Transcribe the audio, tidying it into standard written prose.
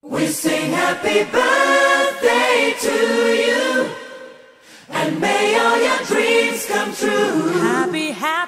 We sing happy birthday to you, and may all your dreams come true. Happy